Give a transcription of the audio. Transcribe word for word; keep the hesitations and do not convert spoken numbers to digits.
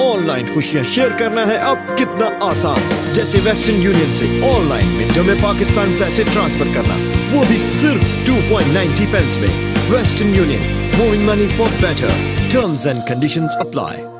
Online खुशियां share करना है अब कितना आसान। जैसे वेस्टर्न यूनियन से ऑनलाइन मिनटों में पाकिस्तान पैसे ट्रांसफर करना, वो भी सिर्फ टू पॉइंट नाइंटी पेंस में। Western Union, moving money for better. Terms and conditions apply.